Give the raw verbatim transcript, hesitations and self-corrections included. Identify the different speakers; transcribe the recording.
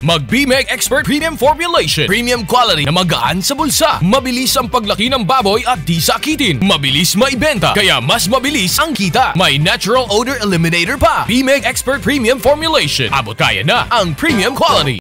Speaker 1: Mag-B-Meg Expert Premium Formulation. Premium quality na magaan sa bulsa. Mabilis ang paglaki ng baboy at di sakitin. Mabilis maibenta, kaya mas mabilis ang kita. May natural odor eliminator pa. B-Meg Expert Premium Formulation. Abot kaya na ang premium quality.